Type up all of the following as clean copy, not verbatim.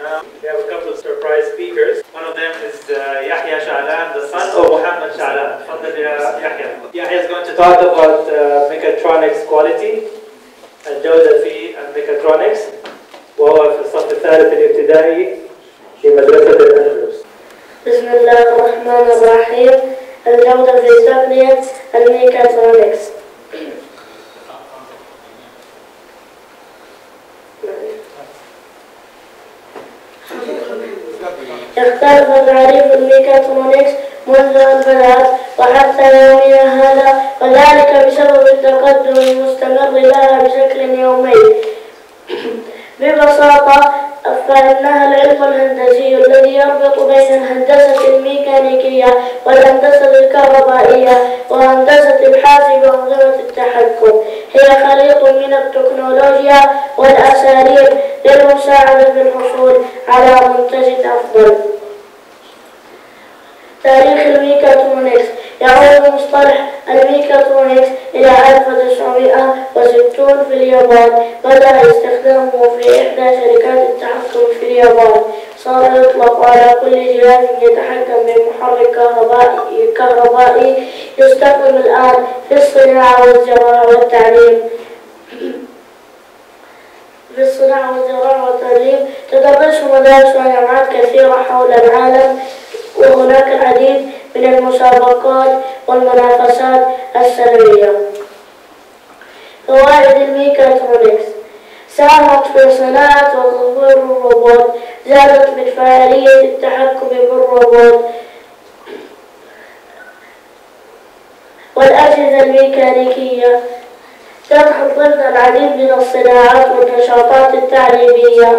We have a couple of surprise speakers. One of them is Yahya Shalan, the son of Muhammad Shalan. Yahya. Yahya is going to talk about Mechatronics Quality, الجودة في الميكاترونكس، وهو في الصف الثالث الابتدائي في مدرسة الأندلس. بسم الله الرحمن الرحيم. الجودة في تقنية الميكاترونكس. اختلف تعريف الميكاترونكس منذ أن بدأت وحتى يومنا هذا، وذلك بسبب التقدم المستمر لها بشكل يومي. ببساطة فإنها العلم الهندسي الذي يربط بين الهندسة الميكانيكية والهندسة الكهربائية وهندسة الحاسب وأنظمة التحكم. هي خليط من التكنولوجيا والأساليب للمساعدة في الحصول على منتج أفضل. تاريخ الميكاترونكس. يعود مصطلح الميكاترونكس إلى 1960 في اليابان. بدأ استخدامه في إحدى شركات التحكم في اليابان. صار يطلق على كل جهاز يتحكم بمحرك كهربائي يستخدم الآن في الصناعة والزراعة والتعليم. تدرسه مدارس وجامعات كثيرة حول العالم، وهناك العديد من المسابقات والمنافسات السنوية. فوائد الميكاترونكس: ساهمت في صناعة وتطوير الروبوت، زادت من فعالية التحكم بالروبوت والأجهزة الميكانيكية. تدخل ضمن العديد من الصناعات والنشاطات التعليمية.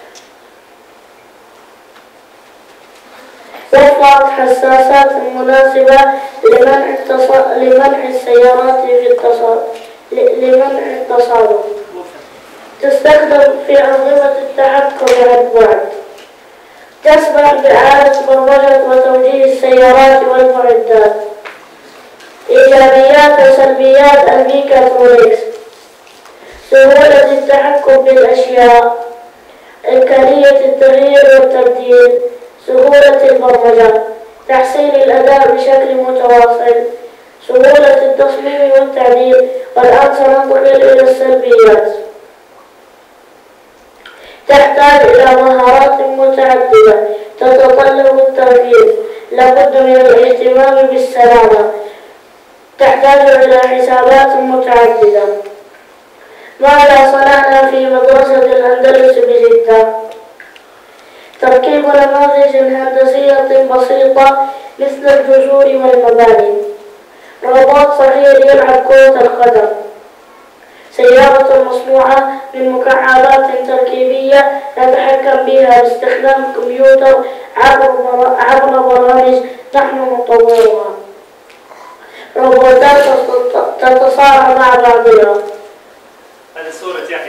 وفرت حساسات مناسبة لمنع السيارات لمنع التصادم. تستخدم في أنظمة التحكم عن بعد. تسمح بإعادة برمجة وتوجيه السيارات والمعدات. إيجابيات وسلبيات الميكاترونكس: سهولة التحكم بالأشياء، إمكانية التغيير والتبديل، سهولة البرمجة، تحسين الأداء بشكل متواصل، سهولة التصميم والتعديل. والآن سننتقل إلى السلبيات. تحتاج إلى مهارات متعددة، تتطلب التركيز، لابد من الاهتمام بالسلامة، تحتاج إلى حسابات متعددة. ماذا صنعنا في مدرسة الأندلس بجدة؟ تركيب نماذج هندسية بسيطة مثل الجسور والمباني، روبوت صغير يلعب كرة القدم، سيارة مصنوعة من مكعبات تركيبية نتحكم بها باستخدام كمبيوتر عبر برامج نحن نطورها، روبوتات تتصارع مع بعضها. هذه صورة يحيى.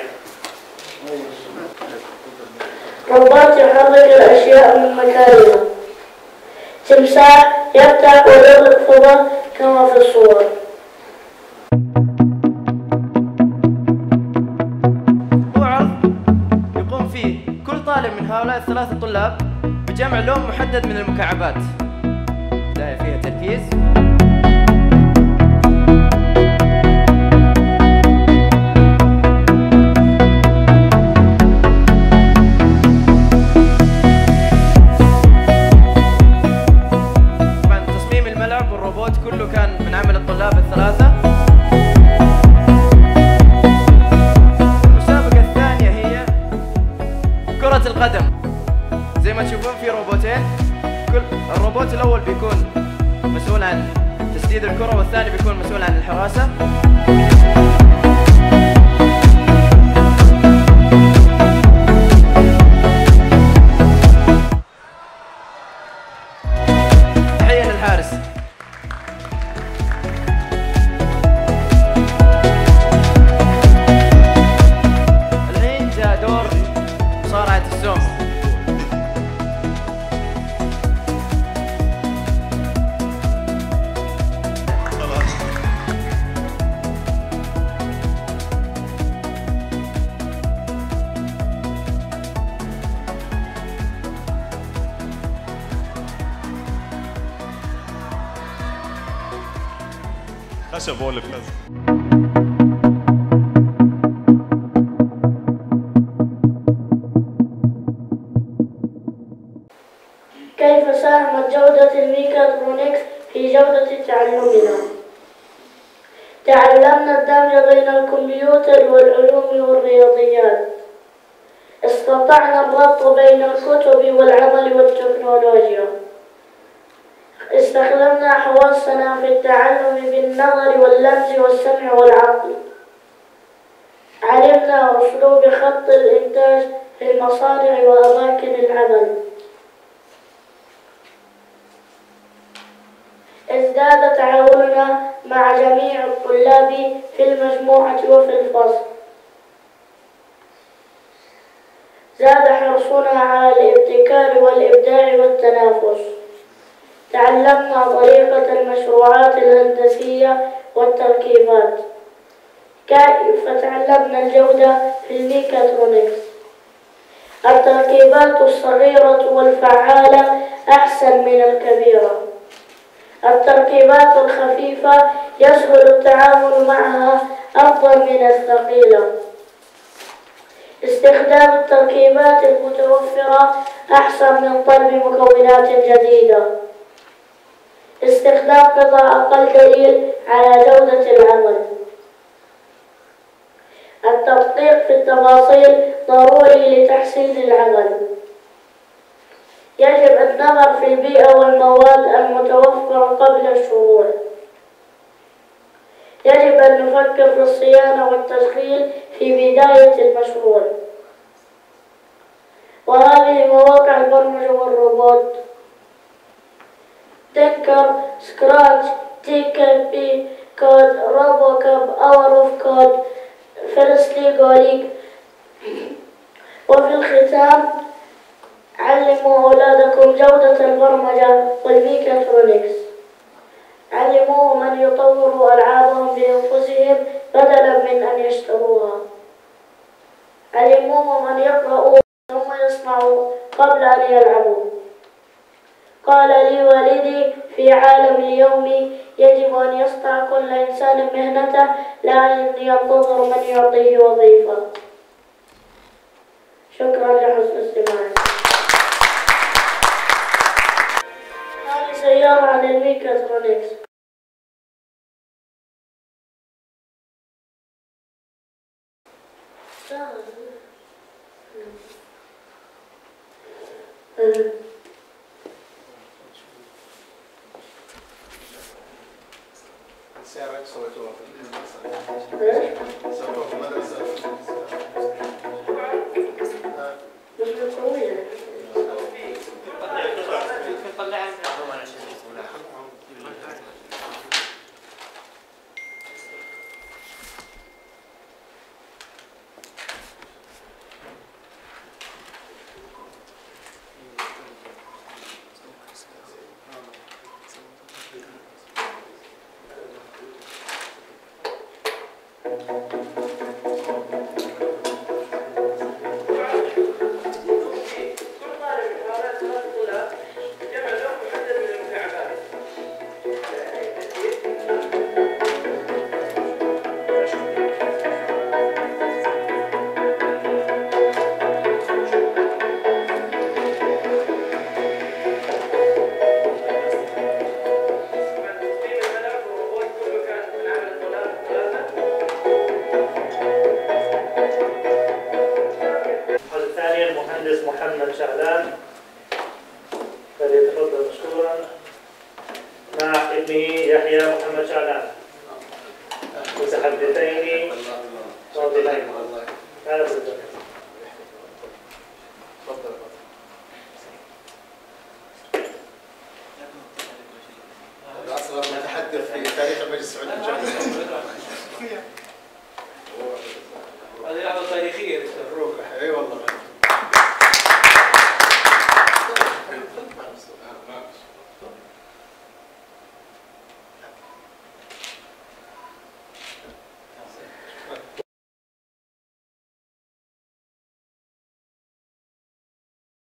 روبوت يحرك الأشياء من مكانها. تمساح يفتح ويغلق فضة كما في الصور. هو عرض يقوم فيه كل طالب من هؤلاء الثلاثة الطلاب بجمع لون محدد من المكعبات. بداية فيها تركيز. كله كان من عمل الطلاب الثلاثة. المسابقة الثانية هي كرة القدم. زي ما تشوفون في روبوتين، كل الروبوت الأول بيكون مسؤول عن تسديد الكرة والثاني بيكون مسؤول عن الحراسة. تحية للحارس. خشب هو اللي فاز. كيف ساهمت جودة الميكاترونكس في جودة تعلمنا؟ تعلمنا الدمج بين الكمبيوتر والعلوم والرياضيات. استطعنا الربط بين الكتب والعمل والتكنولوجيا. استخدمنا حواسنا في التعلم بالنظر واللمس والسمع والعقل. علمنا أسلوب خط الإنتاج في المصانع وأماكن العمل. ازداد تعاوننا مع جميع الطلاب في المجموعة وفي الفصل. زاد حرصنا على الابتكار والإبداع والتنافس. تعلمنا طريقة المشروعات الهندسية والتركيبات. كيف تعلمنا الجودة في الميكاترونكس؟ التركيبات الصغيرة والفعالة أحسن من الكبيرة. التركيبات الخفيفة يسهل التعامل معها أفضل من الثقيلة. استخدام التركيبات المتوفرة أحسن من طلب مكونات جديدة. استخدام قطع أقل دليل على جودة العمل. التدقيق في التفاصيل ضروري لتحسين العمل. يجب النظر في البيئة والمواد المتوفرة قبل الشروع. يجب أن نفكر في الصيانة والتشغيل في بداية المشروع. وهذه مواقع البرمجة والروبوت: تنكر، سكراتش، TKP كود، روبوكاب، اور اوف كود، فيرستلي جوليج. وفي الختام، علموا أولادكم جودة البرمجة والميكاترونكس. علموهم أن يطوروا ألعابهم بأنفسهم بدلا من أن يشتروها. علموهم أن يقرأوا ثم يصنعوا قبل أن يلعبوا. قال لي والدي: في عالم اليوم يجب أن يصنع كل إنسان مهنته، لا أن ينتظر من يعطيه وظيفة. شكرا لحسن استماعكم. هذه سيارة عن الميكاترونكس. سعرك صوتوها المهندس محمد شعلان فليتفضل مشكورا مع ابنه يحيى محمد شعلان متحدثين فاضلين. هذا بالضبط. أصغر متحدث في تاريخ المجلس السعودي.